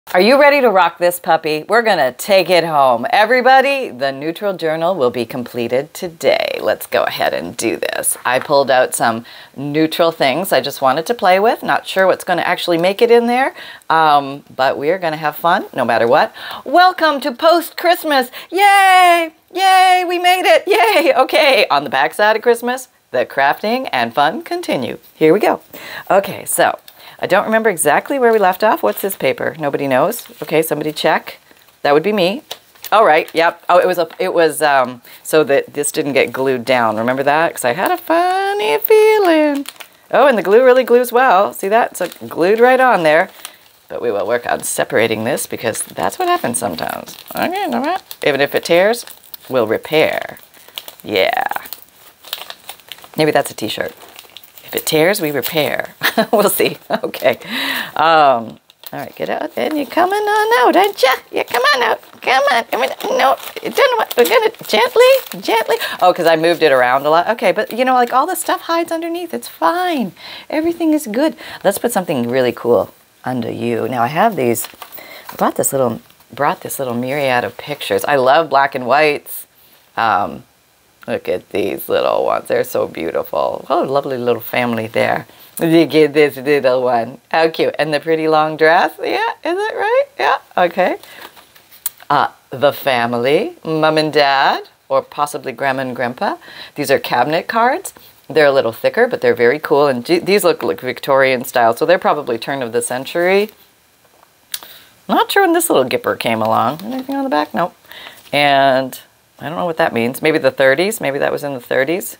Are you ready to rock this puppy? We're gonna take it home. Everybody, the neutral journal will be completed today. Let's go ahead and do this. I pulled out some neutral things I just wanted to play with. Not sure what's gonna actually make it in there, but we are gonna have fun no matter what. Welcome to post-Christmas. Yay! Yay, we made it, yay! Okay, on the back side of Christmas, the crafting and fun continue. Here we go. Okay, so I don't remember exactly where we left off. What's this paper? Nobody knows. Okay, somebody check. That would be me. All right, yep. Oh, it was so that this didn't get glued down. Remember that? Because I had a funny feeling. Oh, and the glue really glues well. See that? It's glued right on there. But we will work on separating this because that's what happens sometimes. Okay, even if it tears, we'll repair. Yeah. Maybe that's a t-shirt. If it tears, we repair. We'll see. Okay. All right, get out. And you're coming on out, aren't you? Yeah, come on out. Come on. I mean, no, we're going to gently. Oh, because I moved it around a lot. Okay, but you know, like all the stuff hides underneath. It's fine. Everything is good. Let's put something really cool under you. Now I have these. I brought this little myriad of pictures. I love black and whites. Look at these little ones. They're so beautiful. Oh, lovely little family there. Look at this little one. How cute. And the pretty long dress. Yeah, is it right? Yeah, okay. The family, mom and dad, or possibly grandma and grandpa. These are cabinet cards. They're a little thicker, but they're very cool. And these look like Victorian style, so they're probably turn of the century. Not sure when this little gipper came along. Anything on the back? Nope. And I don't know what that means. Maybe the 30s. Maybe that was in the 30s.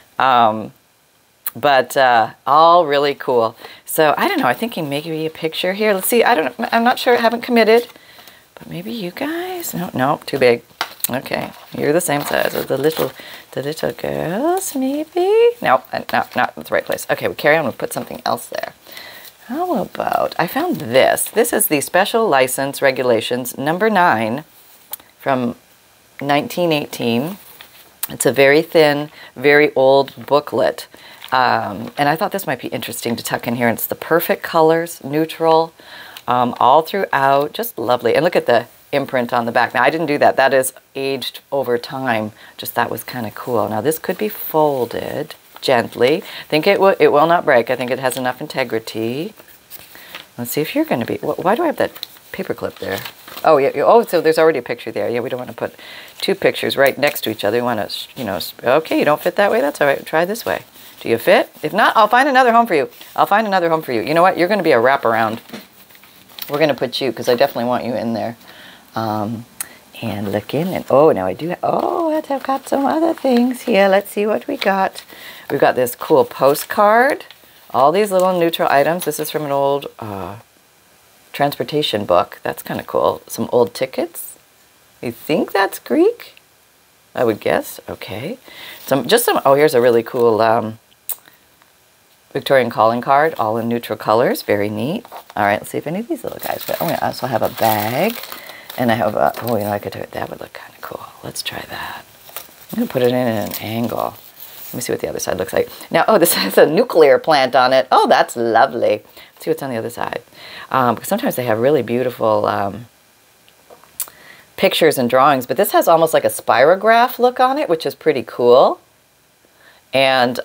But all really cool. So I don't know. I'm thinking maybe a picture here. Let's see. I'm not sure. I haven't committed. But maybe you guys? No, too big. Okay. You're the same size as the little girls, maybe? No, not the right place. Okay, we carry on. We'll put something else there. How about, I found this. This is the Special License Regulations number 9 from 1918. It's a very thin, very old booklet. And I thought this might be interesting to tuck in here. It's the perfect colors, neutral, all throughout, just lovely. And look at the imprint on the back. Now, I didn't do that. That is aged over time. Just that was kind of cool. Now, this could be folded gently. I think it will not break. I think it has enough integrity. Let's see if you're going to be... Why do I have that paper clip there? Oh, yeah. Oh, so there's already a picture there. Yeah, we don't want to put two pictures right next to each other. We want to, you know, okay, you don't fit that way. That's all right. Try this way. Do you fit? If not, I'll find another home for you. I'll find another home for you. You know what? You're going to be a wraparound. We're going to put you, because I definitely want you in there. And look in, and oh, now I do, I've got some other things here. Let's see what we got. We've got this cool postcard. All these little neutral items. This is from an old transportation book. That's kind of cool. Some old tickets. You think that's Greek? I would guess. Okay. Oh, here's a really cool Victorian calling card, all in neutral colors. Very neat. All right, let's see if any of these little guys fit. I'm going to also have a bag. And I have oh, you know, I could do it. That would look kind of cool. Let's try that. I'm going to put it in an angle. Let me see what the other side looks like. Now, oh, this has a nuclear plant on it. Oh, that's lovely. Let's see what's on the other side. Because sometimes they have really beautiful pictures and drawings, but this has almost like a spirograph look on it, which is pretty cool. And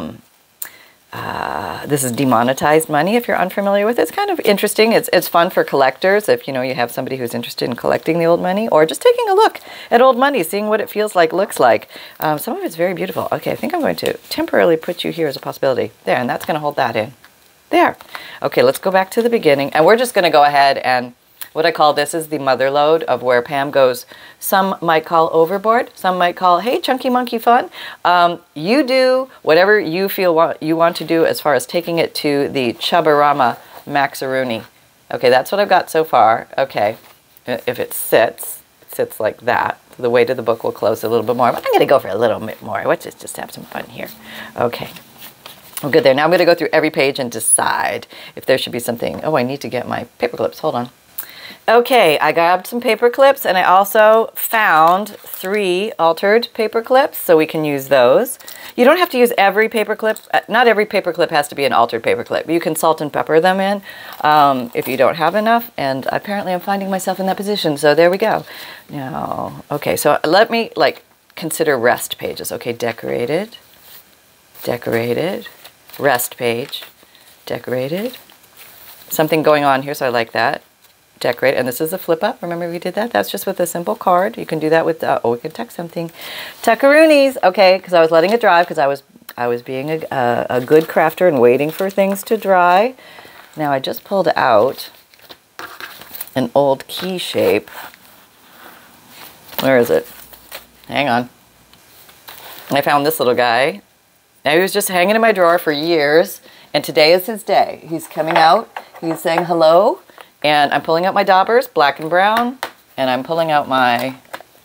this is demonetized money if you're unfamiliar with it. It's kind of interesting. It's fun for collectors if, you know, you have somebody who's interested in collecting the old money or just taking a look at old money, seeing what it feels like, looks like. Some of it's very beautiful. Okay, I think I'm going to temporarily put you here as a possibility. There, and that's going to hold that in. There. Okay, let's go back to the beginning. And we're just going to go ahead and what I call this is the mother lode of where Pam goes. Some might call overboard. Some might call, hey, chunky monkey fun. You do whatever you feel you want to do as far as taking it to the Chubbarama Maxaroonie. Okay, that's what I've got so far. Okay, if it sits like that. The weight of the book will close a little bit more. But I'm going to go for a little bit more. Let's just have some fun here. Okay. We're good there. Now I'm going to go through every page and decide if there should be something. Oh, I need to get my paper clips. Hold on. Okay, I grabbed some paper clips and I also found 3 altered paper clips, so we can use those. You don't have to use every paper clip. Not every paper clip has to be an altered paper clip. You can salt and pepper them in if you don't have enough. And apparently I'm finding myself in that position. So there we go. Now, okay, so let me like consider rest pages. Okay, decorated, decorated, rest page, decorated. Something going on here, so I like that. Decorate, and this is a flip up. Remember we did that? That's just with a simple card. You can do that with, oh, we can tuck something. Tuckaroonies, okay, because I was letting it dry because I was being a good crafter and waiting for things to dry. Now I just pulled out an old key shape. Where is it? Hang on. I found this little guy. Now he was just hanging in my drawer for years, and today is his day. He's coming out. He's saying hello. And I'm pulling out my daubers, black and brown, and I'm pulling out my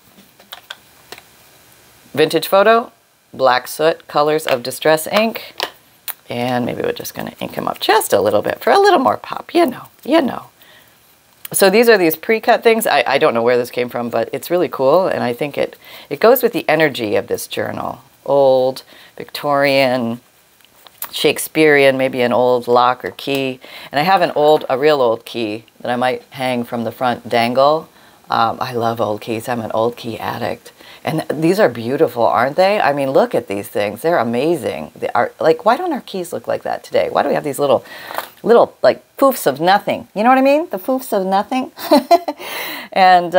vintage photo, black soot, colors of distress ink, and maybe we're just going to ink him up just a little bit for a little more pop, you know. So these are these pre-cut things. I don't know where this came from, but it's really cool, and I think it goes with the energy of this journal. Old, Victorian, Shakespearean, maybe an old lock or key. And I have a real old key that I might hang from the front dangle. I love old keys. I'm an old key addict. And these are beautiful, aren't they? I mean, look at these things. They're amazing. They are, like, why don't our keys look like that today? Why do we have these little like poofs of nothing? You know what I mean? The poofs of nothing. And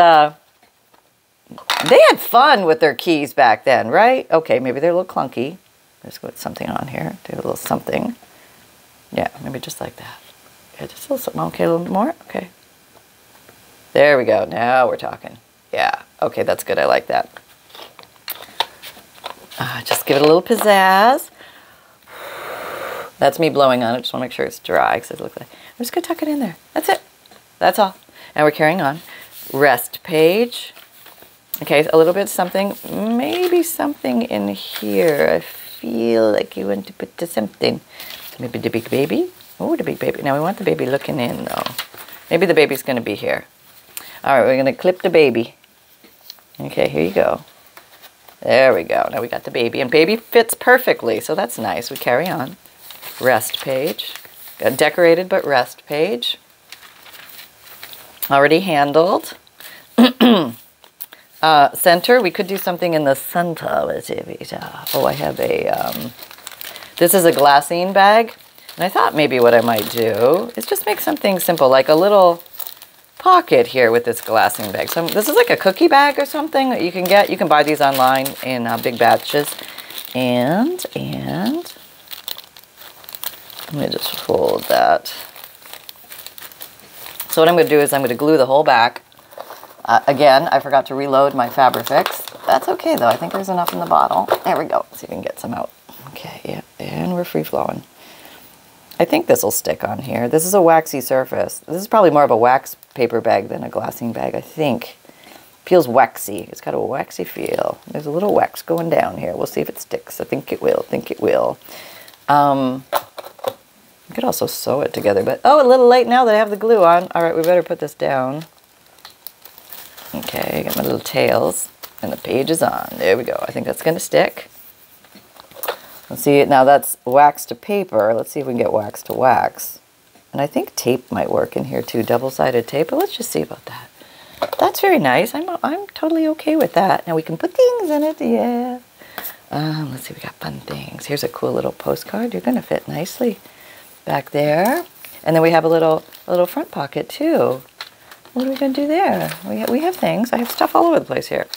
they had fun with their keys back then, right? Okay, maybe they're a little clunky. Let's put something on here. Do a little something. Yeah, maybe just like that. Yeah, just a little something. Okay, a little bit more. Okay. There we go. Now we're talking. Yeah. Okay, that's good. I like that. Just give it a little pizzazz. That's me blowing on it. Just want to make sure it's dry because it looks like. I'm just going to tuck it in there. That's it. That's all. And we're carrying on. Rest page. Okay, a little bit something. Maybe something in here. I feel like you want to put something. Maybe the big baby. Oh, the big baby. Now we want the baby looking in though. Maybe the baby's going to be here. All right, we're going to clip the baby. Okay, here you go. There we go. Now we got the baby, and baby fits perfectly, so that's nice. We carry on. Rest page. Got decorated, but rest page. Already handled. Center, we could do something in the center. Let's see. Oh, I have a, this is a glassine bag. And I thought maybe what I might do is just make something simple, like a little pocket here with this glassine bag. So this is like a cookie bag or something that you can get. You can buy these online in big batches. And let me just fold that. So what I'm going to do is I'm going to glue the whole back. Again, I forgot to reload my Fabrifix. That's okay, though. I think there's enough in the bottle. There we go. See if we can get some out. Okay, yeah, and we're free-flowing. I think this will stick on here. This is a waxy surface. This is probably more of a wax paper bag than a glassine bag, I think. Feels waxy. It's got a waxy feel. There's a little wax going down here. We'll see if it sticks. I think it will. I think it will. You could also sew it together, but oh, a little late now that I have the glue on. All right, we better put this down. Okay, got my little tails, and the page is on. There we go. I think that's going to stick. Let's see, now that's wax to paper. Let's see if we can get wax to wax. And I think tape might work in here too, double-sided tape, but let's just see about that. That's very nice. I'm totally okay with that. Now we can put things in it, yeah. Let's see, we got fun things. Here's a cool little postcard. You're going to fit nicely back there. And then we have a little front pocket too. What are we going to do there? We have things. I have stuff all over the place here.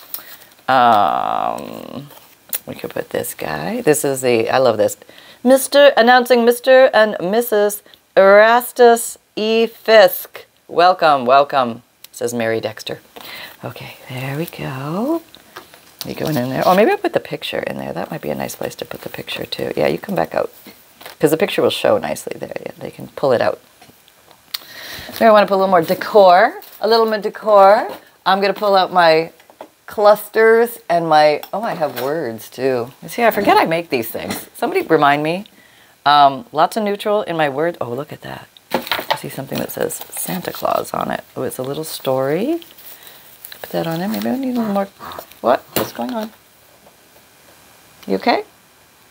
We could put this guy. This is I love this. Announcing Mr. and Mrs. Erastus E. Fisk. Welcome, welcome, says Mary Dexter. Okay, there we go. You going in there? Oh, maybe I'll put the picture in there. That might be a nice place to put the picture too. Yeah, you come back out. Because the picture will show nicely there. Yeah, they can pull it out. So I want to put a little more decor. A little more decor. I'm going to pull out my clusters and my, oh, I have words too. You see, I forget I make these things. Somebody remind me. Lots of neutral in my word. Oh, look at that. I see something that says Santa Claus on it. Oh, it's a little story. Put that on there. Maybe I need a little more. What? What's going on? You okay?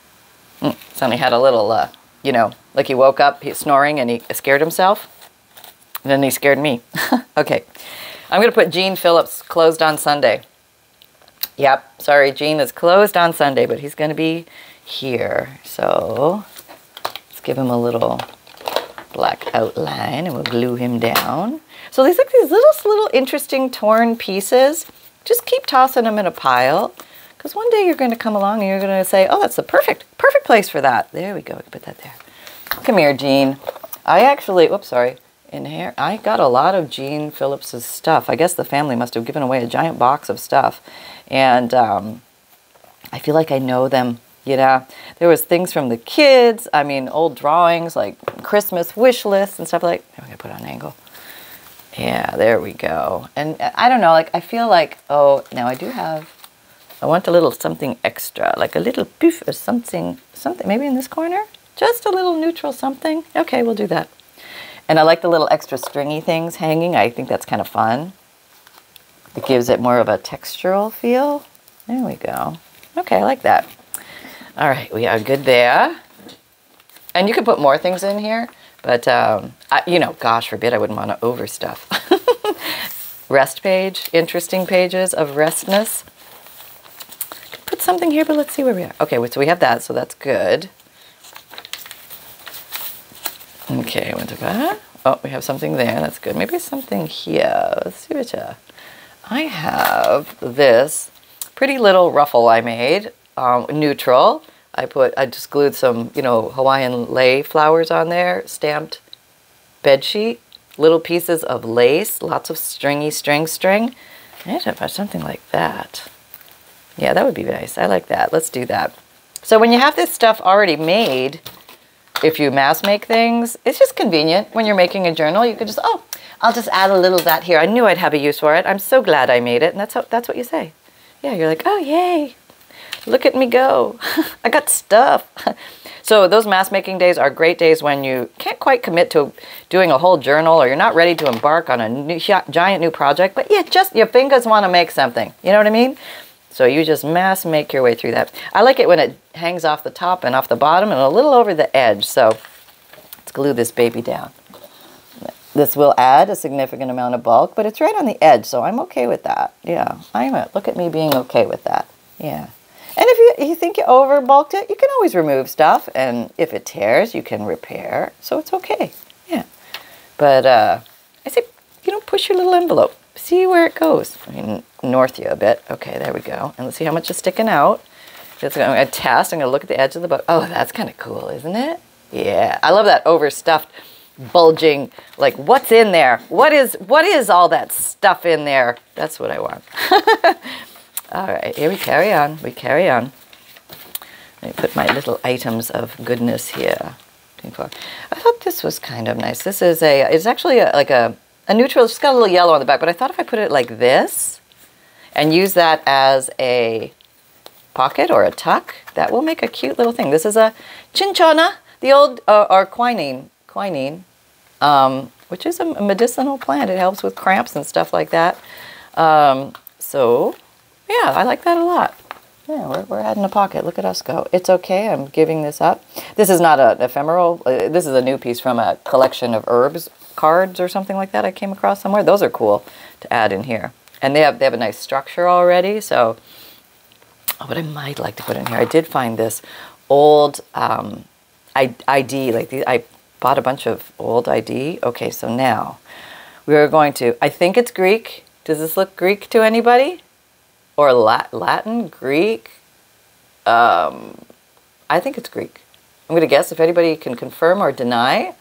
Sonny had a little, you know, like he woke up, he's snoring, and he scared himself. And then he scared me. Okay. I'm going to put Gene Phillips closed on Sunday. Yep. Sorry, Gene is closed on Sunday, but he's going to be here. So let's give him a little black outline, and we'll glue him down. So these like these little interesting torn pieces. Just keep tossing them in a pile. Because one day you're going to come along and you're going to say, oh, that's the perfect place for that. There we go. We can put that there. Come here, Gene. I actually, whoops, sorry. In here, I got a lot of Gene Phillips's stuff. I guess the family must have given away a giant box of stuff. And I feel like I know them. You know, there was things from the kids. I mean, old drawings like Christmas wish lists and stuff like. I'm going to put it on an angle. Yeah, there we go. And I don't know, like I feel like, oh, now I do have. I want a little something extra, like a little poof or something, maybe in this corner? Just a little neutral something? Okay, we'll do that. And I like the little extra stringy things hanging. I think that's kind of fun. It gives it more of a textural feel. There we go. Okay, I like that. All right, we are good there. And you can put more things in here, but, you know, gosh forbid I wouldn't want to overstuff. Rest page, interesting pages of restness. Put something here, but let's see where we are. Okay, so we have that, so that's good. Okay, went to that. Oh, we have something there. That's good. Maybe something here. Let's see what I have this pretty little ruffle I made, neutral. I just glued some, you know, Hawaiian lei flowers on there, stamped bed sheet, little pieces of lace, lots of stringy string. I should have something like that. Yeah, that would be nice. I like that. Let's do that. So when you have this stuff already made, if you mass make things, it's just convenient. When you're making a journal, you could just, oh, I'll just add a little of that here. I knew I'd have a use for it. I'm so glad I made it. And that's what you say. Yeah, you're like, oh, yay. Look at me go. I got stuff. So those mass making days are great days when you can't quite commit to doing a whole journal, or you're not ready to embark on a giant new project, but yeah, just your fingers want to make something. You know what I mean? So you just mass make your way through that. I like it when it hangs off the top and off the bottom and a little over the edge. So let's glue this baby down. This will add a significant amount of bulk, but it's right on the edge, so I'm okay with that. Yeah, look at me being okay with that. Yeah. And if you think you over bulked it, you can always remove stuff, and if it tears, you can repair. So it's okay. Yeah. But I say, you know, push your little envelope. See where it goes. I mean, north you a bit. Okay, there we go. And let's see how much is sticking out. I'm going to test. I'm going to look at the edge of the book. Oh, that's kind of cool, isn't it? Yeah. I love that overstuffed, bulging, like, what's in there? What is all that stuff in there? That's what I want. All right, here we carry on. We carry on. Let me put my little items of goodness here. I thought this was kind of nice. This is it's actually like a neutral. It's got a little yellow on the back, but I thought if I put it like this and use that as a pocket or a tuck, that will make a cute little thing. This is a cinchona, the old, or quinine, which is a medicinal plant. It helps with cramps and stuff like that. So, yeah, I like that a lot. Yeah, we're adding a pocket. Look at us go. It's okay. I'm giving this up. This is not an ephemeral. This is a new piece from a collection of herbs cards or something like that I came across somewhere. Those are cool to add in here. And they have a nice structure already. So, what I might like to put in here, I did find this old ID. Like I bought a bunch of old ID. Okay, so now we are going to, I think it's Greek. Does this look Greek to anybody? Or Latin, Greek? I think it's Greek. I'm going to guess if anybody can confirm or deny.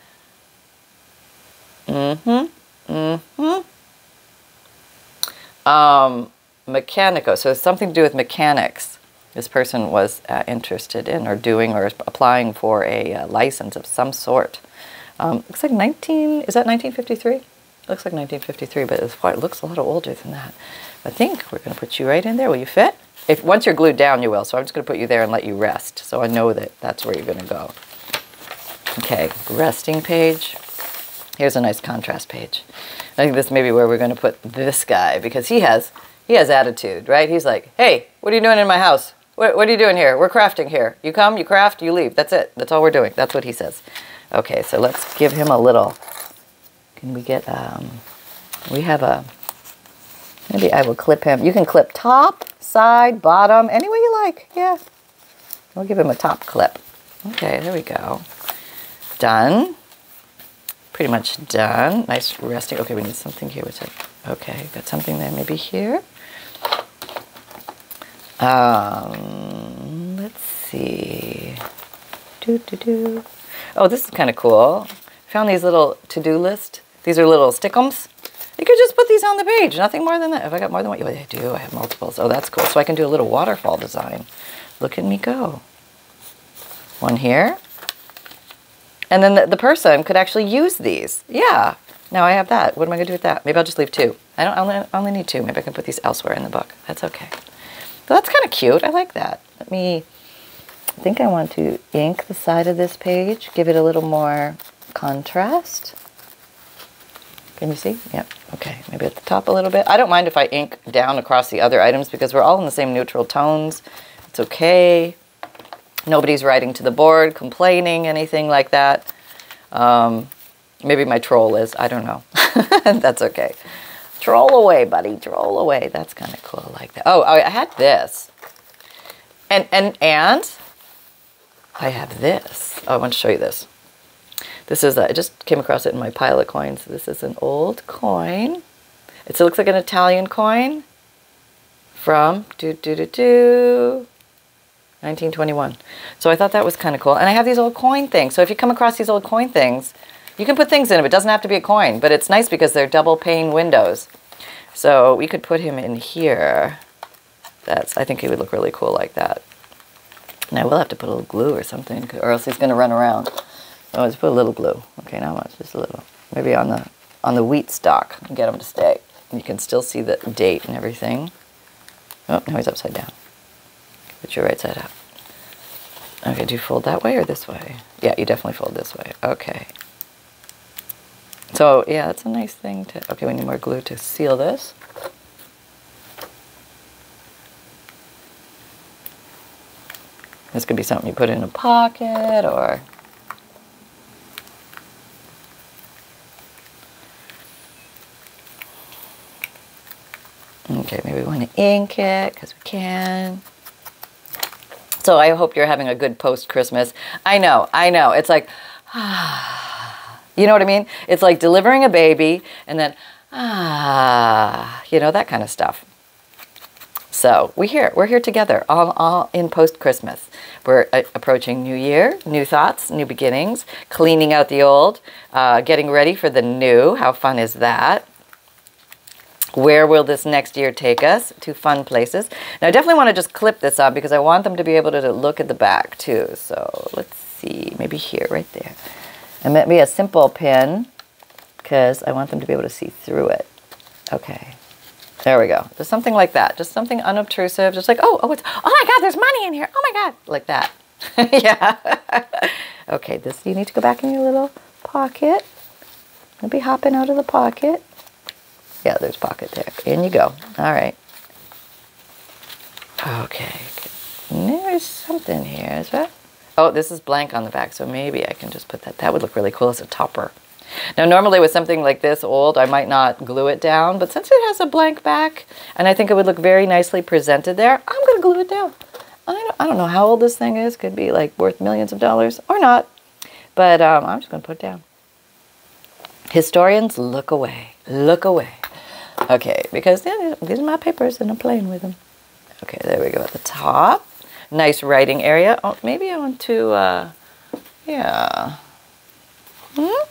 Mechanico, so it's something to do with mechanics. This person was interested in or doing or applying for a license of some sort. Looks like is that 1953? Looks like 1953, but it looks a lot older than that. I think we're going to put you right in there. Will you fit? Once you're glued down, you will. So I'm just going to put you there and let you rest. So I know that that's where you're going to go. Okay, resting page. Here's a nice contrast page. I think this may be where we're going to put this guy because he has attitude, right? He's like, hey, what are you doing in my house? What are you doing here? We're crafting here. You come, you craft, you leave. That's it. That's all we're doing. That's what he says. Okay, so let's give him a little. Can we get, we have a, maybe I will clip him. You can clip top, side, bottom, any way you like. Yeah. We'll give him a top clip. Okay, there we go. Done. Pretty much done. Nice resting. Okay, we need something here. What's it? Okay, got something there. Maybe here. Let's see. Oh, this is kind of cool. Found these little to-do list. These are little stickums. You could just put these on the page. Nothing more than that. Have I got more than what? I do. I have multiples. Oh, that's cool. So I can do a little waterfall design. Look at me go. One here. And then the person could actually use these. Yeah. Now I have that. What am I going to do with that? Maybe I'll just leave 2. I only need 2. Maybe I can put these elsewhere in the book. That's okay. So that's kind of cute. I like that. I think I want to ink the side of this page. Give it a little more contrast. Can you see? Yep. Okay. Maybe at the top a little bit. I don't mind if I ink down across the other items because we're all in the same neutral tones. It's okay. Nobody's writing to the board, complaining, anything like that. Maybe my troll is. I don't know. That's okay. Troll away, buddy. Troll away. That's kind of cool. I like that. Oh, I had this. And I have this. Oh, I want to show you this. This is, I just came across it in my pile of coins. This is an old coin. It looks like an Italian coin from 1921. So I thought that was kind of cool. And I have these old coin things. So if you come across these old coin things, you can put things in them. It doesn't have to be a coin, but it's nice because they're double pane windows. So we could put him in here. I think he would look really cool like that. And I will have to put a little glue or something, or else he's going to run around. Oh, let's put a little glue. Okay, not much, just a little. Maybe on the wheat stalk and get him to stay. You can still see the date and everything. Oh, now he's upside down. Put your right side up. Okay, do you fold that way or this way? Yeah, you definitely fold this way. Okay. So, yeah, that's a nice thing to... Okay, we need more glue to seal this. This could be something you put in a pocket or... Okay, maybe we want to ink it because we can. So I hope you're having a good post-Christmas. I know. It's like, you know what I mean? It's like delivering a baby and then, you know, that kind of stuff. So we're here together, all in post-Christmas. We're approaching New Year, new thoughts, new beginnings, cleaning out the old, getting ready for the new. How fun is that? Where will this next year take us? To fun places. Now, I definitely want to just clip this up because I want them to be able to look at the back too. So let's see, maybe here, right there. And maybe a simple pin because I want them to be able to see through it. Okay, there we go. Just something like that. Just something unobtrusive. Just like, oh my God, there's money in here. Oh my God, like that. Yeah. Okay, this, you need to go back in your little pocket. I'll be hopping out of the pocket. Yeah, there's pocket there. In you go. All right. Okay. There's something here. Is that? Oh, this is blank on the back, so maybe I can just put that. That would look really cool as a topper. Now, normally with something like this old, I might not glue it down, but since it has a blank back, and I think it would look very nicely presented there, I'm going to glue it down. I don't know how old this thing is. Could be like worth millions of dollars or not, but I'm just going to put it down. Historians, look away. Look away. Okay, because these are my papers and I'm playing with them. Okay, there we go at the top. Nice writing area. Oh, maybe I want to, yeah. I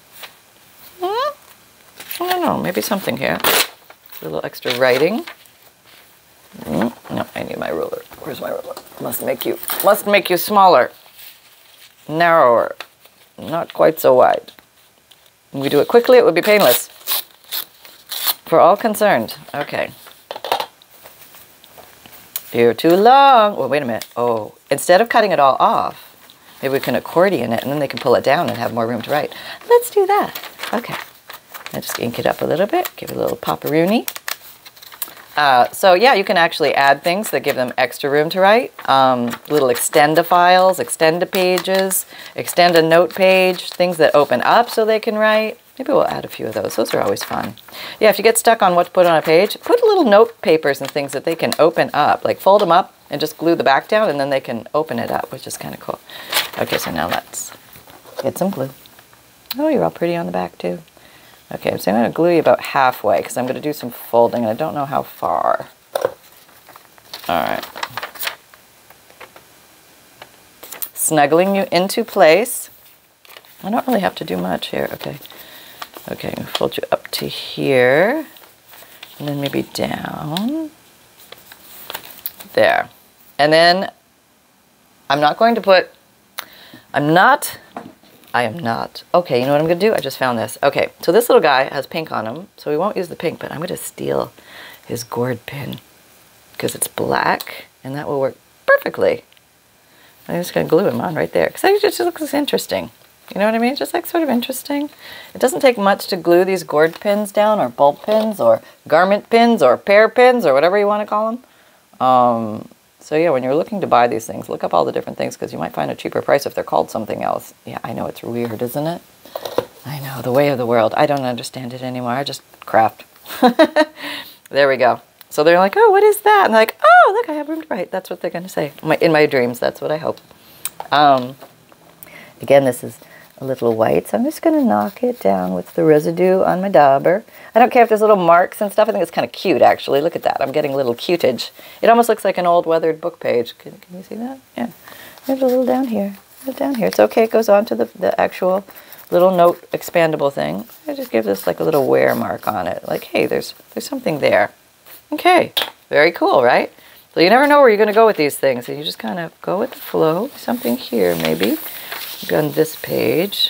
don't know, maybe something here. A little extra writing. No, I need my ruler. Where's my ruler? Must make you smaller. Narrower. Not quite so wide. When we do it quickly, it would be painless. For all concerned. Okay. You're too long. Well, wait a minute. Oh, instead of cutting it all off, maybe we can accordion it and then they can pull it down and have more room to write. Let's do that. Okay. I just ink it up a little bit. Give it a little paperoony. So yeah, you can actually add things that give them extra room to write. Little extend-a-files, extend-a-pages, extend-a-note page, things that open up so they can write. Maybe we'll add a few of those. Those are always fun. Yeah, if you get stuck on what to put on a page, put little note papers and things that they can open up. Like fold them up and just glue the back down, and then they can open it up, which is kind of cool. Okay, so now let's get some glue. Oh, you're all pretty on the back too. Okay, so I'm going to glue you about halfway because I'm going to do some folding, and I don't know how far. All right. Snuggling you into place. I don't really have to do much here. Okay. Okay, I'm going to fold you up to here, and then maybe down. There. And then I'm not going to put, I am not. Okay, you know what I'm going to do? I just found this. Okay, so this little guy has pink on him, so we won't use the pink, but I'm going to steal his gourd pin because it's black, and that will work perfectly. I'm just going to glue him on right there because it just looks interesting. You know what I mean? Just like sort of interesting. It doesn't take much to glue these gourd pins down, or bulb pins, or garment pins, or pear pins, or whatever you want to call them. So yeah, when you're looking to buy these things, look up all the different things because you might find a cheaper price if they're called something else. Yeah, I know, it's weird, isn't it? I know, the way of the world. I don't understand it anymore. I just craft. There we go. So they're like, oh, what is that? And they're like, oh, look, I have room to write. That's what they're going to say. In my dreams, that's what I hope. Again, this is a little white, so I'm just going to knock it down with the residue on my dauber. I don't care if there's little marks and stuff. I think it's kind of cute, actually. Look at that. I'm getting a little cutage. It almost looks like an old weathered book page. Can you see that? Yeah. There's a little down here. A little down here. It's okay. It goes on to the actual little note expandable thing. I just give this like a little wear mark on it. Like, hey, there's something there. Okay. Very cool, right? So you never know where you're going to go with these things. And you just kind of go with the flow. Something here, maybe. On this page,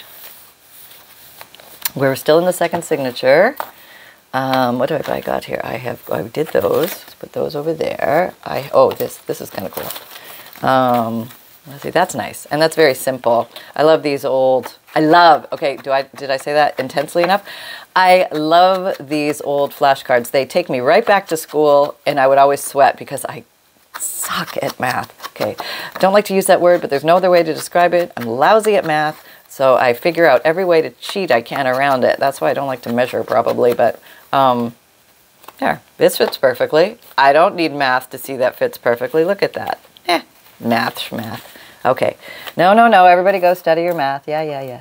we're still in the second signature. What do I got here? I did those. Let's put those over there. This is kind of cool. Let's see, that's nice, and that's very simple. I love these old. Okay, did I say that intensely enough? I love these old flashcards. They take me right back to school, and I would always sweat because I suck at math. Okay, I don't like to use that word, but there's no other way to describe it. I'm lousy at math, so I figure out every way to cheat I can around it. That's why I don't like to measure probably, but there, this fits perfectly. I don't need math to see that fits perfectly. Look at that. Math. Okay, no, everybody go study your math. Yeah.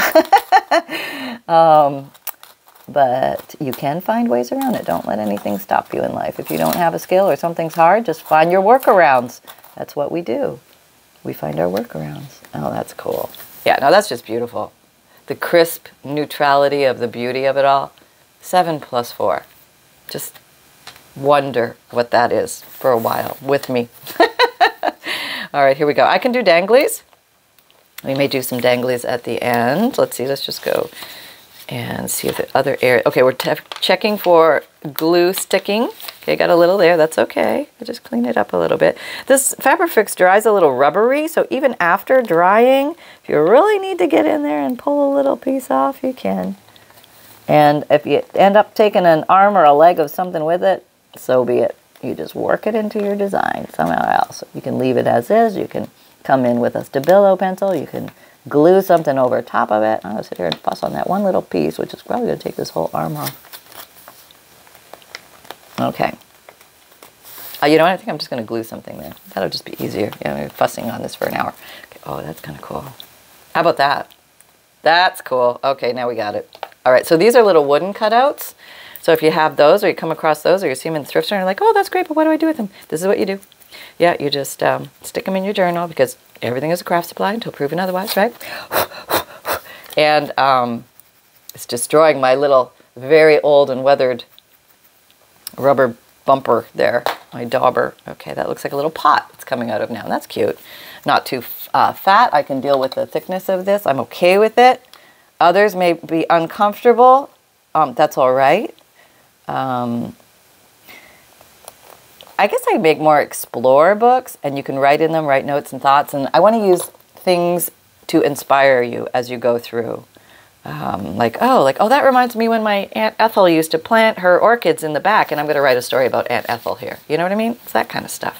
But you can find ways around it. Don't let anything stop you in life. If you don't have a skill or something's hard, just find your workarounds. That's what we do. We find our workarounds. Oh, that's cool. Yeah, no, that's just beautiful. The crisp neutrality of the beauty of it all. 7 plus 4. Just wonder what that is for a while with me. All right, here we go. I can do danglies. We may do some danglies at the end. Let's see, let's just go and see if the other area. Okay, we're checking for glue sticking. Okay, got a little there. That's okay. I just clean it up a little bit. This Fabrifix dries a little rubbery, so even after drying, if you really need to get in there and pull a little piece off, you can. And if you end up taking an arm or a leg of something with it, so be it. You just work it into your design somehow else. You can leave it as is. You can come in with a Stabilo pencil. You can glue something over top of it. I'm going to sit here and fuss on that one little piece, which is probably going to take this whole arm off. Okay. You know what? I think I'm just going to glue something there. That'll just be easier. Yeah, I'm fussing on this for an hour. Okay. Oh, that's kind of cool. How about that? That's cool. Okay, now we got it. All right, so these are little wooden cutouts. So if you have those, or you come across those, or you see them in the thrift store, and you're like, oh, that's great, but what do I do with them? This is what you do. Yeah, you just stick them in your journal, because everything is a craft supply until proven otherwise, right? And it's destroying my little, very old and weathered rubber bumper there, my dauber. Okay, that looks like a little pot it's coming out of now. That's cute. Not too fat. I can deal with the thickness of this. I'm okay with it. Others may be uncomfortable. That's all right. I guess I make more explore books, and you can write in them, write notes and thoughts, and I want to use things to inspire you as you go through. like, oh, that reminds me when my Aunt Ethel used to plant her orchids in the back, and I'm going to write a story about Aunt Ethel here. You know what I mean? It's that kind of stuff.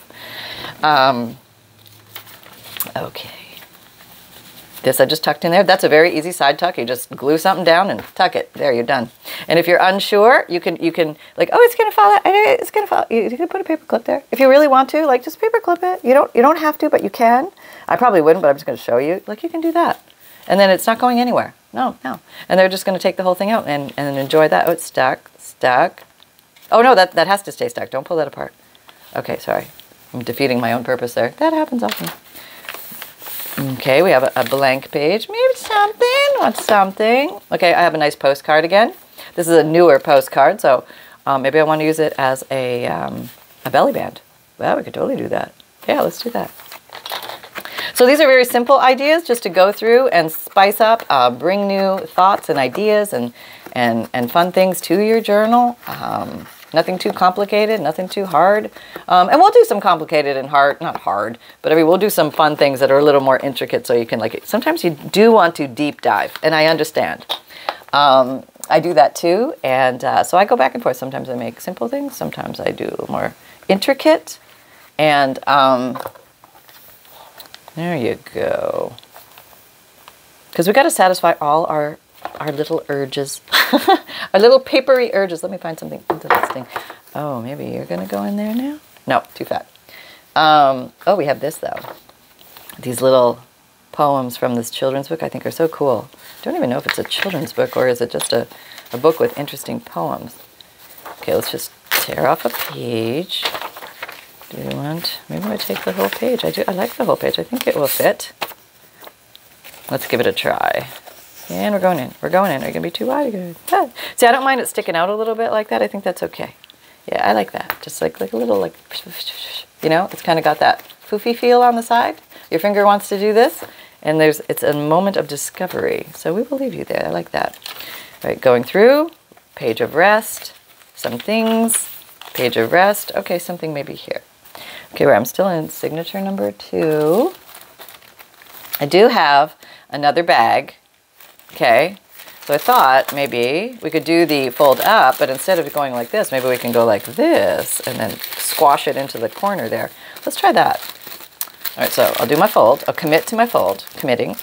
Okay. This I just tucked in there. That's a very easy side tuck. You just glue something down and tuck it. There, you're done. And if you're unsure, you can like, oh, it's going to fall out. It's going to fall. You can put a paper clip there. If you really want to, like, just paper clip it. You don't have to, but you can. I probably wouldn't, but I'm just going to show you. Like, you can do that. And then it's not going anywhere. No. And they're just going to take the whole thing out and enjoy that. Oh, it's stuck. Oh, no, that has to stay stuck. Don't pull that apart. Okay, sorry. I'm defeating my own purpose there. That happens often. Okay, we have a blank page. Maybe something. Okay, I have a nice postcard again. This is a newer postcard, so maybe I want to use it as a belly band. Well, we could totally do that. Yeah, let's do that. So these are very simple ideas just to go through and spice up, bring new thoughts and ideas and fun things to your journal. Nothing too complicated, nothing too hard. And we'll do some complicated and hard, not hard, but I mean, we'll do some fun things that are a little more intricate so you can, like, sometimes you do want to deep dive, and I understand. I do that too, and so I go back and forth. Sometimes I make simple things, sometimes I do more intricate, and there you go. Because we got to satisfy all our little urges, our little papery urges. Let me find something into this thing. Oh, maybe you're going to go in there now? No, too fat. Oh, we have this, though. These little poems from this children's book I think are so cool. I don't even know if it's a children's book or is it just a book with interesting poems. Okay, let's just tear off a page. Do you want, maybe I take the whole page. I like the whole page. I think it will fit. Let's give it a try. And we're going in. Are you going to be too wide? See, I don't mind it sticking out a little bit like that. I think that's okay. Yeah, I like that. Just like a little, like, you know, it's kind of got that foofy feel on the side. Your finger wants to do this, and it's a moment of discovery. So we will leave you there. I like that. All right, going through, page of rest, some things, page of rest. Okay, something maybe here. Okay, where I'm still in signature number 2. I do have another bag. Okay, so I thought maybe we could do the fold up, but instead of going like this, maybe we can go like this and then squash it into the corner there. Let's try that. All right, so I'll do my fold. I'll commit to my fold. Committing.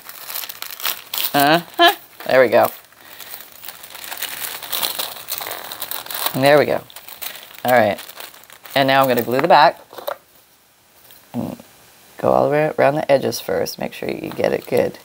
There we go. There we go. All right, and now I'm going to glue the back. And go all the way around the edges first. Make sure you get it good.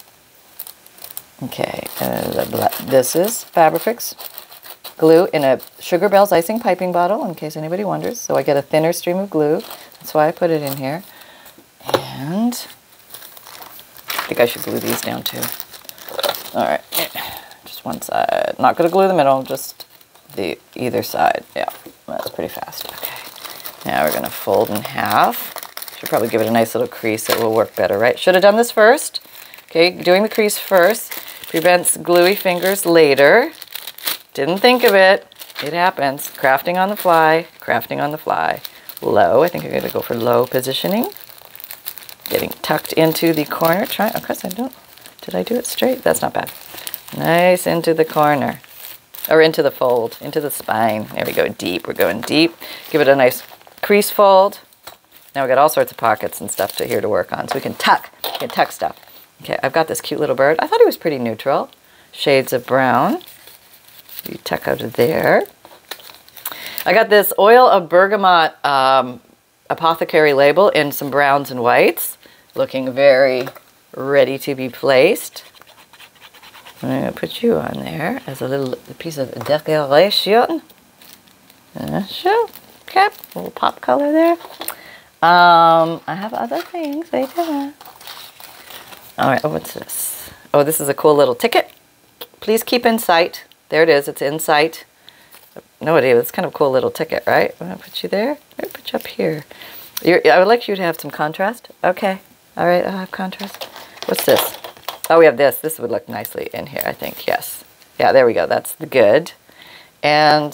Okay, and this is Fabrifix glue in a Sugar Bells icing piping bottle, in case anybody wonders. So I get a thinner stream of glue. That's why I put it in here. And I think I should glue these down too. All right, just one side. Not going to glue the middle, just the either side. Yeah, that's pretty fast. Okay, now we're going to fold in half. Should probably give it a nice little crease. It will work better, right? Should have done this first. Okay, doing the crease first prevents gluey fingers later. Didn't think of it. It happens. Crafting on the fly, crafting on the fly. Low, I think I'm going to go for low positioning. Getting tucked into the corner. Try, of course I don't. Did I do it straight? That's not bad. Nice into the corner. Or into the fold, into the spine. There we go, deep. We're going deep. Give it a nice crease fold. Now we've got all sorts of pockets and stuff here to work on. So we can tuck stuff. Okay, I've got this cute little bird. I thought he was pretty neutral. Shades of brown. You tuck out of there. I got this oil of bergamot apothecary label in some browns and whites. Looking very ready to be placed. I'm going to put you on there as a little piece of decoration. Sure. Okay, a little pop color there. I have other things. Wait a minute. All right, oh, what's this? Oh, this is a cool little ticket. Please keep in sight. There it is, it's in sight. No idea, it's kind of a cool little ticket, right? I'm gonna put you there. I'm gonna put you up here. I would like you to have some contrast. Okay, all right, I'll have contrast. What's this? Oh, we have this. This would look nicely in here, I think, yes. Yeah, there we go, that's the good. And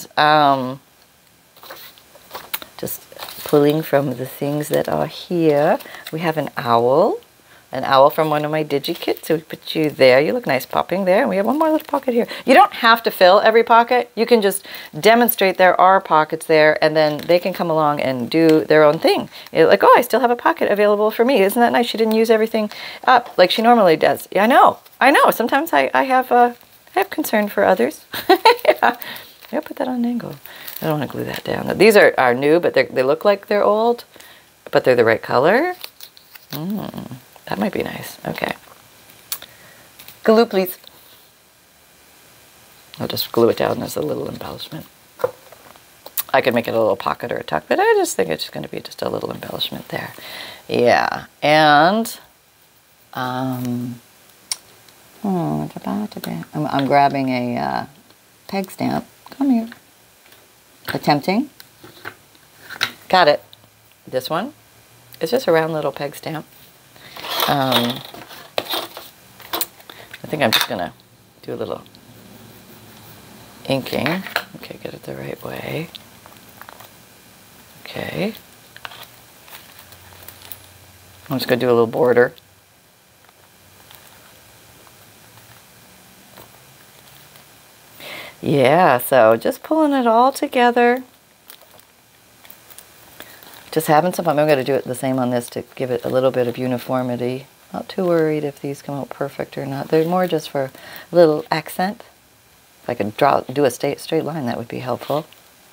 just pulling from the things that are here. We have an owl. an owl from one of my DigiKits. So we put you there. You look nice popping there. And we have one more little pocket here. You don't have to fill every pocket. You can just demonstrate there are pockets there, and then they can come along and do their own thing. You're like, oh, I still have a pocket available for me. Isn't that nice? She didn't use everything up like she normally does. Yeah, I know. I know. Sometimes I have concern for others. Yeah. Yeah, put that on an angle. I don't want to glue that down. These are new, but they look like they're old, but they're the right color. That might be nice. Okay. Glue, please. I'll just glue it down as a little embellishment. I could make it a little pocket or a tuck, but I just think it's just going to be just a little embellishment there. Yeah, and I'm grabbing a peg stamp. Come here. Attempting. Got it. This one is just a round little peg stamp. I think I'm just going to do a little inking. Okay, get it the right way. Okay. I'm just going to do a little border. Yeah, so just pulling it all together. Just having some fun. I'm going to do it the same on this to give it a little bit of uniformity. Not too worried if these come out perfect or not. They're more just for a little accent. If I could do a straight line, that would be helpful.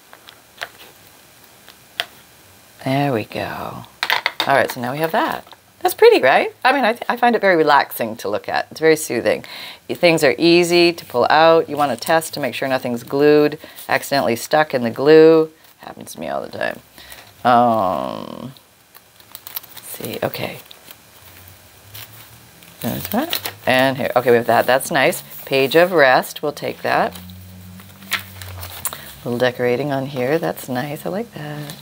There we go. All right, so now we have that. That's pretty, right? I mean, I find it very relaxing to look at. It's very soothing. Things are easy to pull out. You want to test to make sure nothing's glued, accidentally stuck in the glue. Happens to me all the time. Let's see, okay. There's that. And here, okay, we have that. That's nice. Page of rest, we'll take that. A little decorating on here. That's nice. I like that.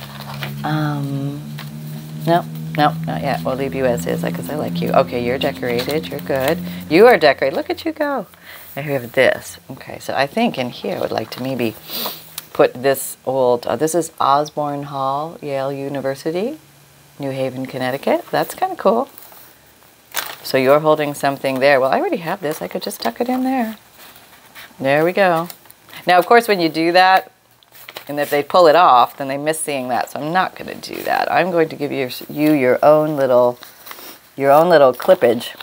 No, not yet. We'll leave you as is because I like you. Okay, you're decorated. You're good. You are decorated. Look at you go. And here we have this. Okay, so I think in here I would like to maybe put this old, this is Osborne Hall, Yale University, New Haven, Connecticut. That's kind of cool. So you're holding something there. Well, I already have this. I could just tuck it in there. There we go. Now, of course, when you do that, and if they pull it off, then they miss seeing that. So I'm not going to do that. I'm going to give you your own little clippage.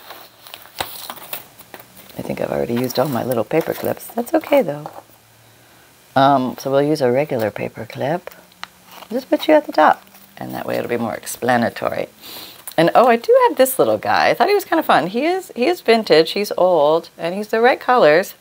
I think I've already used all my little paper clips. That's okay though. So we'll use a regular paper clip. Just put you at the top, and that way it'll be more explanatory. And oh, I do have this little guy. I thought he was kind of fun. He is vintage. He's old, and he's the right colors.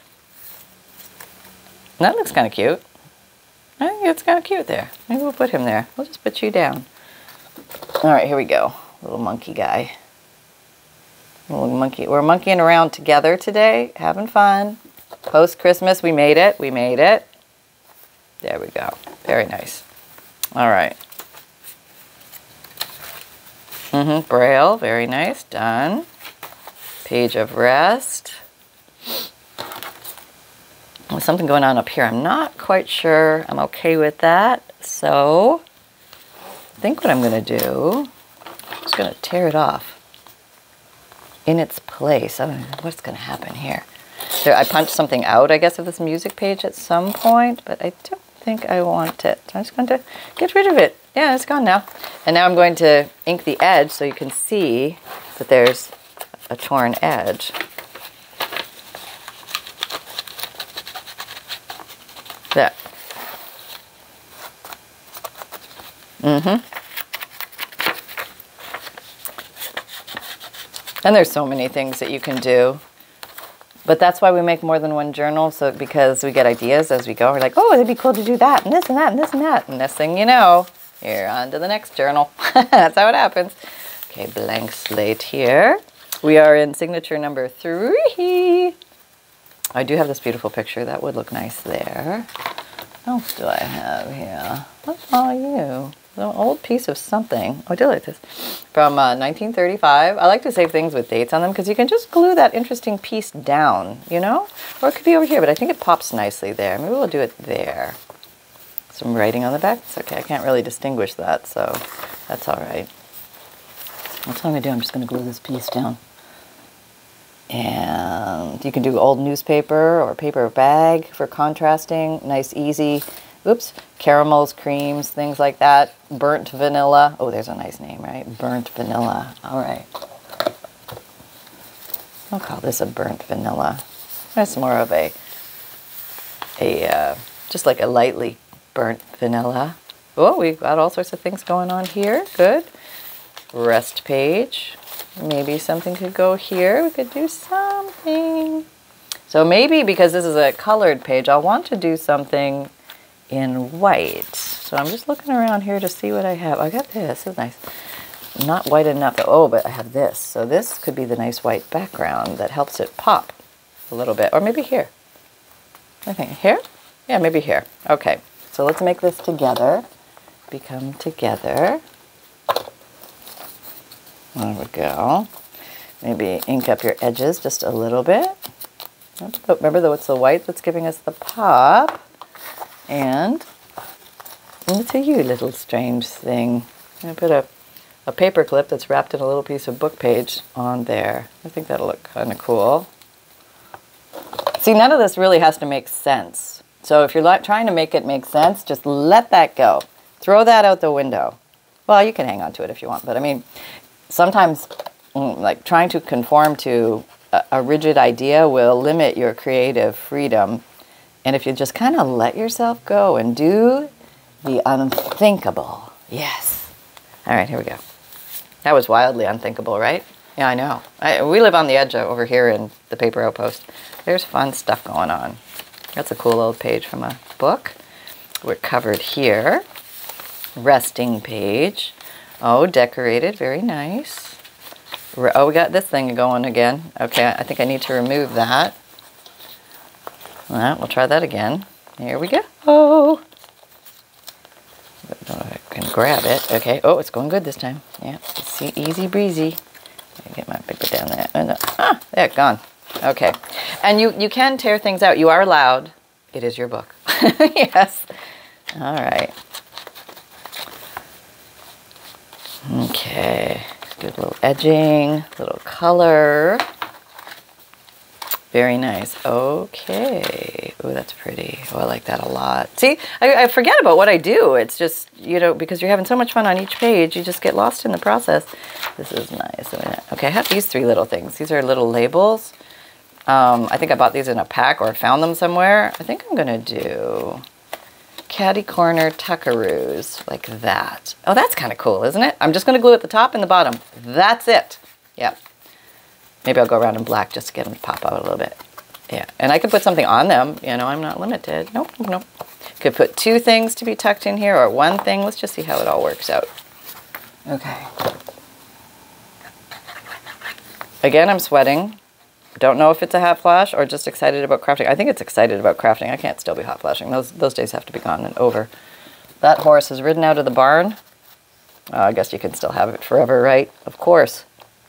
And that looks kind of cute. I think it's kind of cute there. Maybe we'll put him there. We'll just put you down. All right, here we go. Little monkey guy. Little monkey. We're monkeying around together today, having fun. Post-Christmas, we made it. We made it. There we go. Very nice. All right. Braille, very nice. Done. Page of rest. There's something going on up here. I'm not quite sure I'm okay with that. So I think what I'm going to do, I'm just going to tear it off in its place. Oh, what's going to happen here? So I punched something out, I guess, of this music page at some point, but I don't think I want it. So I'm just going to get rid of it. Yeah, it's gone now. And now I'm going to ink the edge so you can see that there's a torn edge. There. And there's so many things that you can do. But that's why we make more than one journal, so because we get ideas as we go. We're like, oh, it'd be cool to do that, and this, and that, and this, and that. And this thing you know, you're on to the next journal. That's how it happens. Okay, blank slate here. We are in signature number 3. I do have this beautiful picture. That would look nice there. What else do I have here? What are you? An old piece of something. Oh, I do like this. From 1935. I like to save things with dates on them because you can just glue that interesting piece down, you know? Or it could be over here, but I think it pops nicely there. Maybe we'll do it there. Some writing on the back. It's okay. I can't really distinguish that, so that's all right. That's what I'm going to do. I'm just going to glue this piece down. And you can do old newspaper or paper bag for contrasting. Nice, easy, oops, caramels, creams, things like that. Burnt vanilla. Oh, there's a nice name, right? Burnt vanilla. All right. I'll call this a burnt vanilla. That's more of a just like a lightly burnt vanilla. Oh, we've got all sorts of things going on here. Good. Rest page. Maybe something could go here. We could do something. So maybe because this is a colored page, I'll want to do something in white. So I'm just looking around here to see what I have. I got this. This is nice. Not white enough. Oh, but I have this. So this could be the nice white background that helps it pop a little bit. Or maybe here. I think here? Yeah, maybe here. Okay. So let's make this together. Become together. There we go. Maybe ink up your edges just a little bit. Remember though, it's the white that's giving us the pop. And look at you, little strange thing. I'm going to put a paper clip that's wrapped in a little piece of book page on there. I think that'll look kind of cool. See, none of this really has to make sense. So if you're trying to make it make sense, just let that go. Throw that out the window. Well, you can hang on to it if you want, but I mean, sometimes like trying to conform to a rigid idea will limit your creative freedom. And if you just kind of let yourself go and do the unthinkable. Yes. All right, here we go. That was wildly unthinkable, right? Yeah, I know. We live on the edge over here in the Paper Outpost. There's fun stuff going on. That's a cool old page from a book. We're covered here. Resting page. Oh, decorated. Very nice. Oh, we got this thing going again. Okay, I think I need to remove that. All right, we'll try that again. Here we go. Oh. I don't know if I can grab it. Okay. Oh, it's going good this time. Yeah. See, easy breezy. Get my paper down there. And, there, gone. Okay. And you can tear things out. You are allowed. It is your book. Yes. All right. Okay. Good little edging, little color. Very nice. Okay. Oh, that's pretty. Oh, I like that a lot. See, I forget about what I do. It's just, you know, because you're having so much fun on each page, you just get lost in the process. This is nice. Okay, I have these three little things. These are little labels. I think I bought these in a pack or found them somewhere. I think I'm going to do catty corner tuckaroos like that. Oh, that's kind of cool, isn't it? I'm just going to glue at the top and the bottom. That's it. Yep. Maybe I'll go around in black just to get them to pop out a little bit. Yeah, and I could put something on them. You know, I'm not limited. Nope, nope. Could put two things to be tucked in here or one thing. Let's just see how it all works out. Okay. Again, I'm sweating. Don't know if it's a hot flash or just excited about crafting. I think it's excited about crafting. I can't still be hot flashing. Those days have to be gone and over. That horse has ridden out of the barn. I guess you can still have it forever, right? Of course.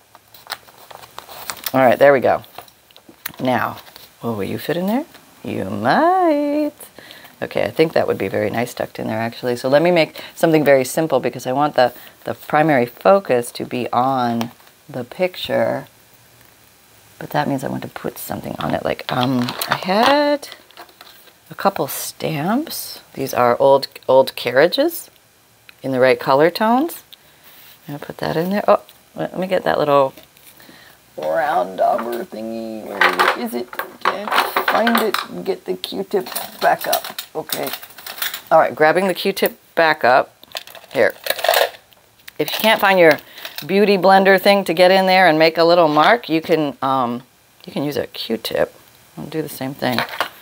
All right, there we go. Now, oh, will you fit in there? You might. Okay, I think that would be very nice tucked in there, actually. So let me make something very simple because I want the primary focus to be on the picture. But that means I want to put something on it. Like, I had a couple stamps. These are old carriages in the right color tones. I'm gonna put that in there. Oh, let me get that little round dauber thingy. Where is it? Can't find it. Get the Q-tip back up. Okay. All right, grabbing the Q-tip back up. Here. If you can't find your beauty blender thing to get in there and make a little mark, you can use a Q-tip. I'll do the same thing.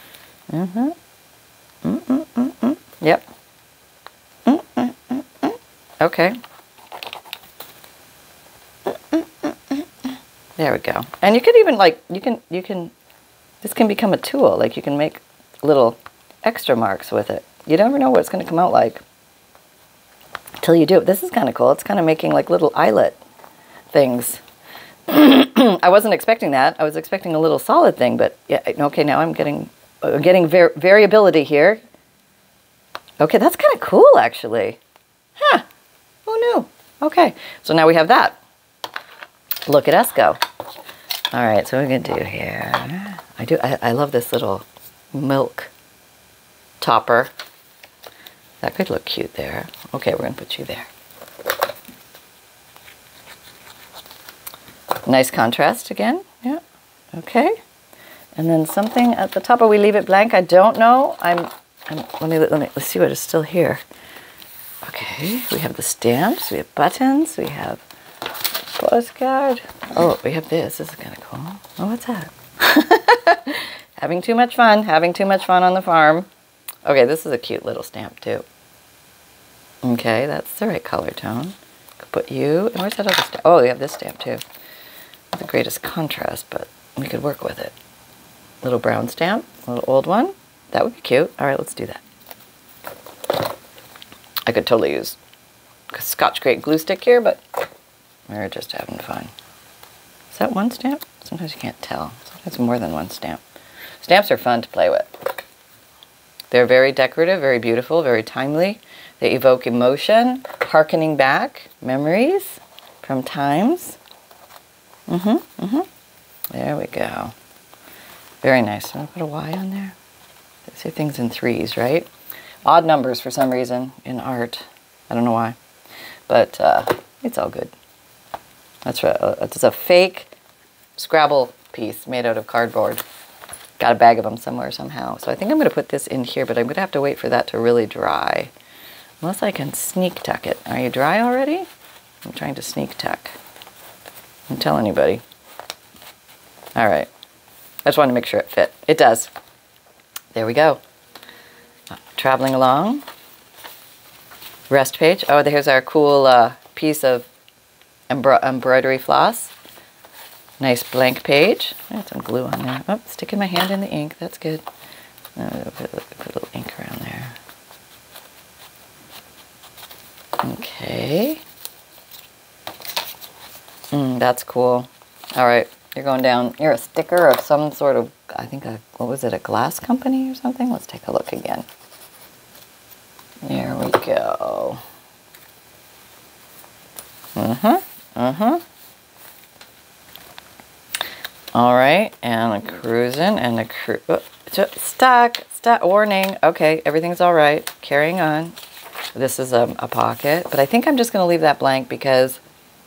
Yep. Okay. There we go. And you could even like, this can become a tool. Like you can make little extra marks with it. You never know what it's going to come out like until you do it. This is kind of cool. It's kind of making like little eyelet things. I wasn't expecting that. I was expecting a little solid thing, but yeah, okay, now I'm getting variability here. Okay, that's kind of cool actually. Huh, who knew? Okay, so now we have that. Look at us go. All right, so what we're gonna do here. I love this little milk topper. That could look cute there. Okay, we're gonna put you there. Nice contrast again. Yeah. Okay. And then something at the top. Or we leave it blank. I don't know. Let's see what is still here. Okay. We have the stamps. We have buttons. We have postcard. Oh, we have this. This is kind of cool. Oh, what's that? Having too much fun. Having too much fun on the farm. Okay, this is a cute little stamp too. Okay, that's the right color tone. Could put you. And where's that other stamp? Oh, we have this stamp too. Not the greatest contrast, but we could work with it. Little brown stamp, a little old one. That would be cute. All right, let's do that. I could totally use a Scotch Great glue stick here, but we're just having fun. Is that one stamp? Sometimes you can't tell. Sometimes more than one stamp. Stamps are fun to play with. They're very decorative, very beautiful, very timely. They evoke emotion, hearkening back, memories from times. There we go. Very nice. I'm going to put a Y on there. They say things in threes, right? Odd numbers for some reason in art. I don't know why. But it's all good. That's right. It's a fake Scrabble piece made out of cardboard. Got a bag of them somewhere somehow. So I think I'm going to put this in here, but I'm going to have to wait for that to really dry. Unless I can sneak tuck it. Are you dry already? I'm trying to sneak tuck. Don't tell anybody. All right. I just wanted to make sure it fit. It does. There we go. Traveling along. Rest page. Oh, here's our cool piece of embroidery floss. Nice blank page. I had some glue on there. Oh, sticking my hand in the ink. That's good. Put a little ink around there. Okay. That's cool. All right. You're going down. You're a sticker of some sort of, I think, what was it, a glass company or something? Let's take a look again. There we go. All right, and a cruising and a stuck, warning. Okay, everything's all right. Carrying on. This is a pocket, but I think I'm just going to leave that blank because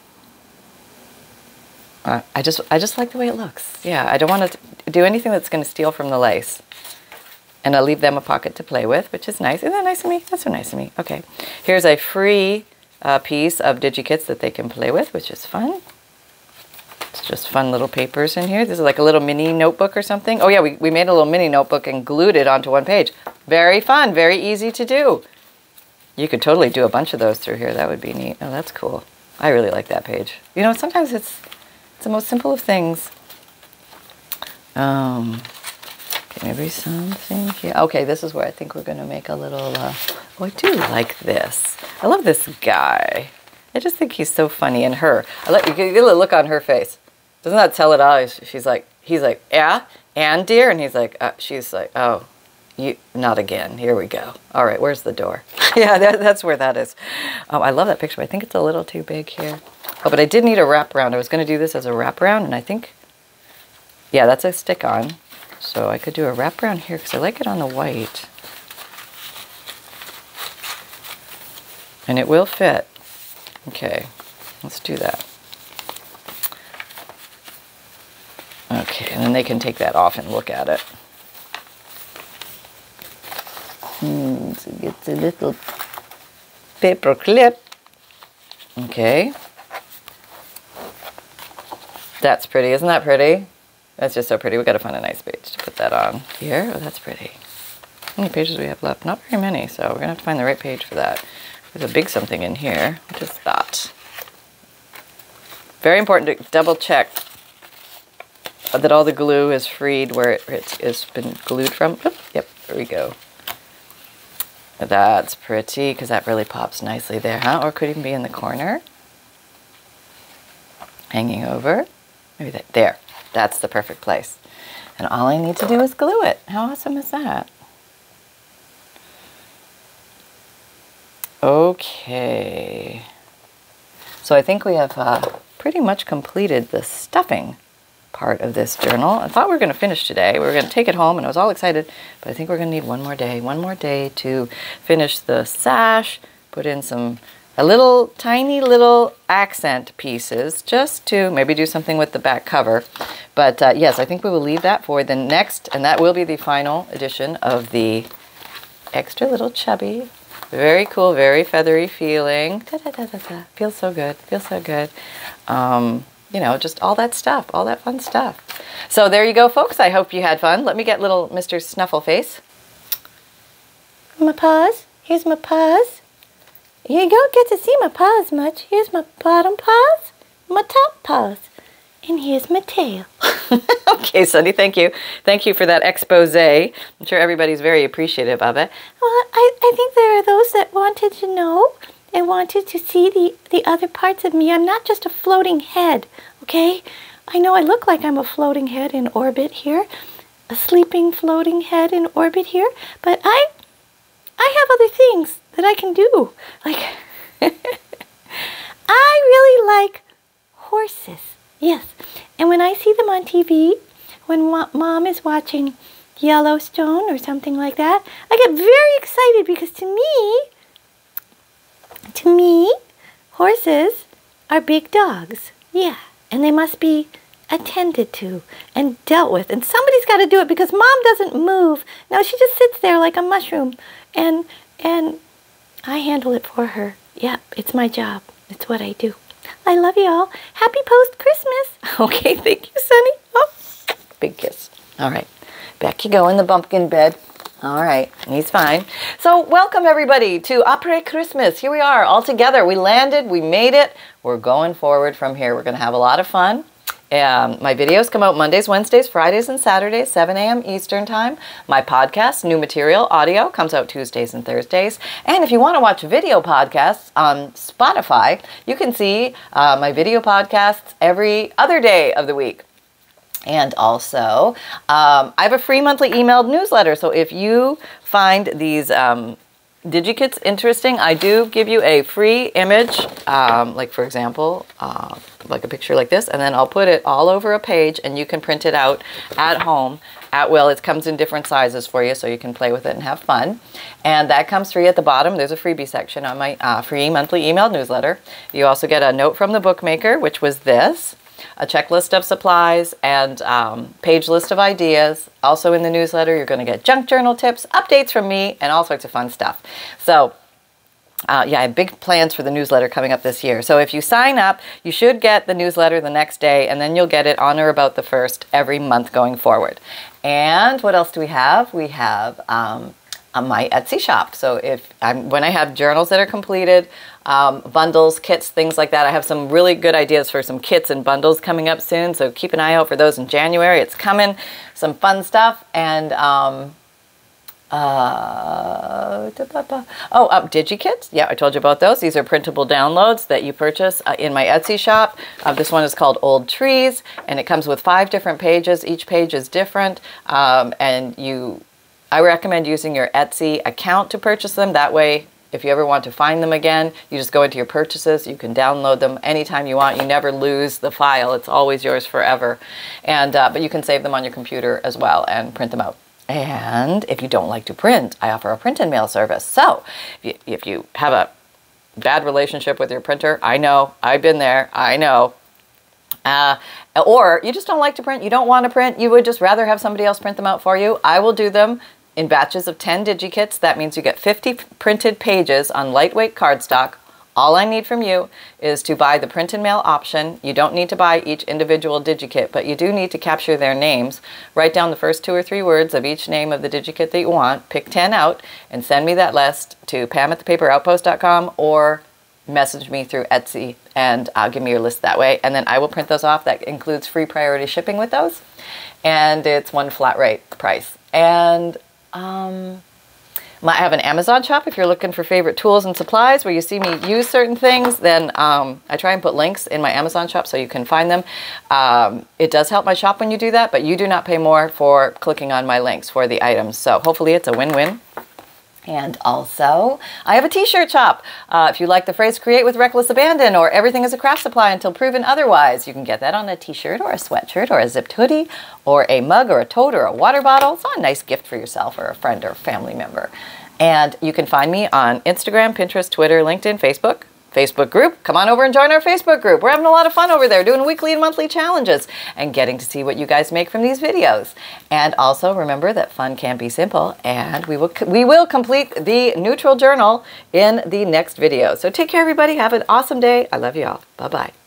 I just like the way it looks. Yeah, I don't want to do anything that's going to steal from the lace. And I'll leave them a pocket to play with, which is nice. Isn't that nice of me? That's so nice of me. Okay, here's a free piece of DigiKits that they can play with, which is fun. It's just fun little papers in here. This is like a little mini notebook or something. Oh yeah, we made a little mini notebook and glued it onto one page. Very fun, very easy to do. You could totally do a bunch of those through here. That would be neat. Oh, that's cool. I really like that page. You know, sometimes it's the most simple of things. Okay, maybe something here. Okay, this is where I think we're going to make a little, oh, I do like this. I love this guy. I just think he's so funny. And her, I let you get a look on her face. Doesn't that tell it all? He's like, yeah, and dear? And he's like, she's like, oh, you, not again. Here we go. All right, where's the door? Yeah, that's where that is. Oh, I love that picture. I think it's a little too big here. Oh, but I did need a wraparound. I was going to do this as a wraparound, and I think, yeah, that's a stick-on. So I could do a wraparound here because I like it on the white. And it will fit. Okay, let's do that. Okay, and then they can take that off and look at it. So get a little paper clip. Okay. That's pretty, isn't that pretty? That's just so pretty. We've got to find a nice page to put that on here. Oh, that's pretty. How many pages do we have left? Not very many, so we're going to have to find the right page for that. There's a big something in here. What is that? Very important to double check that all the glue is freed where it's been glued from. Oop, yep, there we go. That's pretty because that really pops nicely there, huh? Or it could even be in the corner. Hanging over. Maybe that, there. That's the perfect place. And all I need to do is glue it. How awesome is that? Okay. So I think we have pretty much completed the stuffing part of this journal. I thought we were going to finish today. We were going to take it home, and I was all excited, but I think we're going to need one more day to finish the sash, put in tiny little accent pieces just to maybe do something with the back cover. But yes, I think we will leave that for the next, and that will be the final edition of the extra little chubby. Very cool, very feathery feeling. Feels so good, feels so good. You know, just all that stuff, all that fun stuff. So there you go, folks. I hope you had fun. Let me get little Mr. Snuffleface. My paws. Here's my paws. You don't get to see my paws much. Here's my bottom paws, my top paws, and here's my tail. Okay, Sunny, thank you. Thank you for that expose. I'm sure everybody's very appreciative of it. Well, I think there are those that wanted to know and wanted to see the other parts of me. I'm not just a floating head, okay? I know I look like I'm a floating head in orbit here, a sleeping floating head in orbit here, but I have other things that I can do. Like, I really like horses, yes. And when I see them on TV, when Mom is watching Yellowstone or something like that, I get very excited because to me, horses are big dogs. Yeah, and they must be attended to and dealt with. And somebody's got to do it because Mom doesn't move. No, she just sits there like a mushroom. And I handle it for her. Yeah, it's my job. It's what I do. I love you all. Happy post-Christmas. Okay, thank you, Sunny. Oh, big kiss. All right, back you go in the bumpkin bed. All right, he's fine. So welcome everybody to Après Christmas. Here we are all together. We landed, we made it. We're going forward from here. We're going to have a lot of fun. My videos come out Mondays, Wednesdays, Fridays, and Saturdays, 7 a.m. Eastern Time. My podcast, New Material Audio, comes out Tuesdays and Thursdays. And if you want to watch video podcasts on Spotify, you can see my video podcasts every other day of the week. And also, I have a free monthly emailed newsletter. So if you find these DigiKits interesting, I do give you a free image, like for example, like a picture like this, and then I'll put it all over a page and you can print it out at home at will. It comes in different sizes for you so you can play with it and have fun. And that comes free at the bottom. There's a freebie section on my free monthly emailed newsletter. You also get a note from the bookmaker, which was this, a checklist of supplies and page list of ideas. Also in the newsletter, you're going to get junk journal tips, updates from me, and all sorts of fun stuff. So yeah, I have big plans for the newsletter coming up this year. So if you sign up, you should get the newsletter the next day, and then you'll get it on or about the 1st every month going forward. And what else do we have? We have on my Etsy shop. So when I have journals that are completed, bundles, kits, things like that, I have some really good ideas for some kits and bundles coming up soon. So keep an eye out for those in January. It's coming, some fun stuff. And DigiKits. Yeah, I told you about those. These are printable downloads that you purchase in my Etsy shop. This one is called Old Trees, and it comes with 5 different pages. Each page is different, I recommend using your Etsy account to purchase them. That way, if you ever want to find them again, you just go into your purchases. You can download them anytime you want. You never lose the file. It's always yours forever. And but you can save them on your computer as well and print them out. And if you don't like to print, I offer a print and mail service. So if you have a bad relationship with your printer, I know, I've been there, I know. Or you just don't like to print, you don't want to print, you would just rather have somebody else print them out for you, I will do them in batches of 10 DigiKits. That means you get 50 printed pages on lightweight cardstock. All I need from you is to buy the print and mail option. You don't need to buy each individual DigiKit, but you do need to capture their names. Write down the first 2 or 3 words of each name of the DigiKit that you want, pick 10 out, and send me that list to pam@thepaperoutpost.com or message me through Etsy and give me your list that way. And then I will print those off. That includes free priority shipping with those. And it's one flat rate price. And I have an Amazon shop. If you're looking for favorite tools and supplies where you see me use certain things, then I try and put links in my Amazon shop so you can find them. It does help my shop when you do that, but you do not pay more for clicking on my links for the items. So hopefully it's a win-win. And also, I have a t-shirt shop. If you like the phrase create with reckless abandon or everything is a craft supply until proven otherwise, you can get that on a t-shirt or a sweatshirt or a zipped hoodie or a mug or a tote or a water bottle. It's not a nice gift for yourself or a friend or family member. And you can find me on Instagram, Pinterest, Twitter, LinkedIn, Facebook group. Come on over and join our Facebook group. We're having a lot of fun over there doing weekly and monthly challenges and getting to see what you guys make from these videos. And also remember that fun can be simple, and we will complete the neutral journal in the next video. So take care, everybody. Have an awesome day. I love you all. Bye-bye.